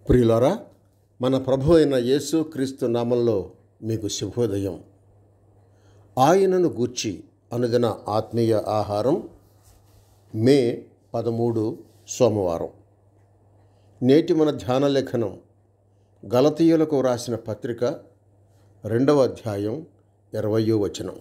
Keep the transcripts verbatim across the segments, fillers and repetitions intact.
ప్రియులారా, మన ప్రభు అయిన యేసు క్రీస్తు నామంలో మీకు శుభోదయం. ఆయనను గూర్చి అనుదిన ఆత్మీయ ఆహారం, మే పదమూడు సోమవారం. నేటి మన ధ్యాన లేఖనం గలతీయులకు రాసిన పత్రిక రెండవ అధ్యాయం ఇరవయో వచనం.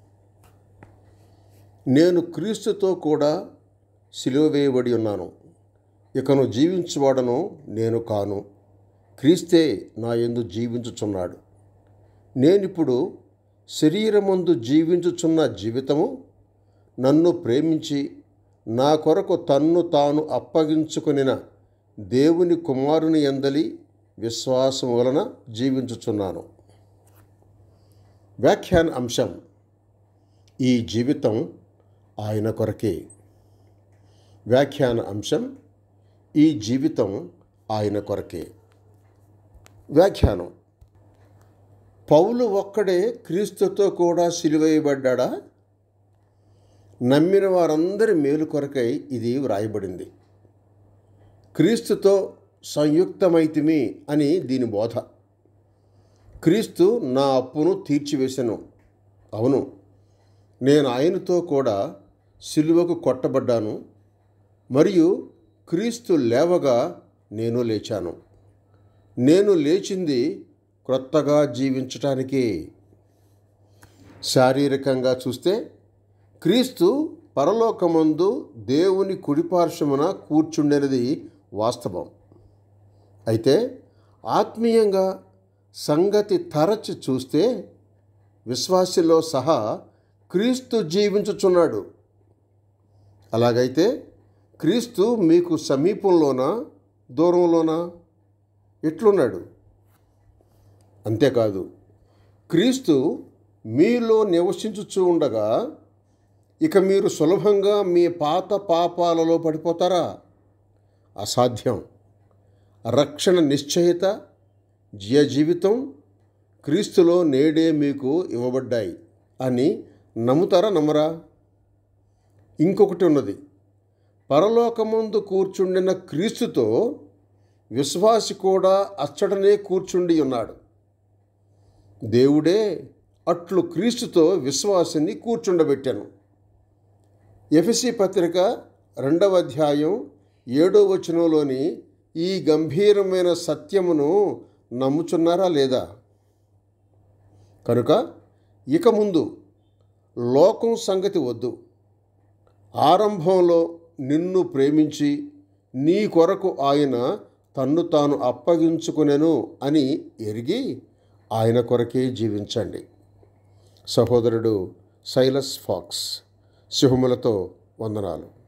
నేను క్రీస్తుతో కూడా సిలువ వేయబడి ఉన్నాను, ఇకను జీవించువాడను నేను కాను, క్రీస్తే నా యందు జీవించుచున్నాడు. నేనిప్పుడు శరీరమందు జీవించుచున్న జీవితము నన్ను ప్రేమించి నా కొరకు తన్ను తాను అప్పగించుకొనిన దేవుని కుమారుని యందలి విశ్వాసం వలన జీవించుచున్నాను. వ్యాఖ్యాన అంశం: ఈ జీవితం ఆయన కొరకే. వ్యాఖ్యాన అంశం: ఈ జీవితం ఆయన కొరకే. వ్యాఖ్యానం: పౌలు ఒక్కడే క్రీస్తుతో కూడా సిలువేయబడ్డా? నమ్మిన వారందరి మేలు కొరకై ఇది వ్రాయబడింది. క్రీస్తుతో సంయుక్తమైతిమి అని దీని బోధ. క్రీస్తు నా అప్పును తీర్చివేసెను. అవును, నేను ఆయనతో కూడా సిలువకు కొట్టబడ్డాను, మరియు క్రీస్తు లేవగా నేను లేచాను. నేను లేచింది క్రొత్తగా జీవించటానికే. శారీరకంగా చూస్తే క్రీస్తు పరలోకమందు దేవుని కుడిపార్శ్వమున కూర్చుండేది వాస్తవం. అయితే ఆత్మీయంగా సంగతి తరచి చూస్తే విశ్వాసిలో సహా క్రీస్తు జీవించుచున్నాడు. అలాగైతే క్రీస్తు మీకు సమీపంలోనా, దూరంలోనా? ఎట్లున్నాడు? అంతేకాదు, క్రీస్తు మీలో నివసించుచూ ఉండగా ఇక మీరు సులభంగా మీ పాత పాపాలలో పడిపోతారా? అసాధ్యం. రక్షణ నిశ్చయిత, జయ జీవితం క్రీస్తులో నేడే మీకు ఇవ్వబడ్డాయి అని నమ్ముతారా, నమ్మరా? ఇంకొకటి ఉన్నది. పరలోకమందు కూర్చుండిన క్రీస్తుతో విశ్వాసి కూడా అచ్చటనే కూర్చుండి ఉన్నాడు. దేవుడే అట్లు క్రీస్తుతో విశ్వాసిని కూర్చుండబెట్టాను. ఎఫెసీ పత్రిక రెండవ అధ్యాయం ఏడో వచనంలోని ఈ గంభీరమైన సత్యమును నమ్ముచున్నారా లేదా? కనుక ఇక ముందు లోకం సంగతి వద్దు. ఆరంభంలో నిన్ను ప్రేమించి నీ కొరకు ఆయన తన్ను తాను అప్పగించుకొనెను అని ఎరిగి ఆయన కొరకే జీవించండి. సహోదరుడు సైలస్ ఫాక్స్. శుభములతో వందనాలు.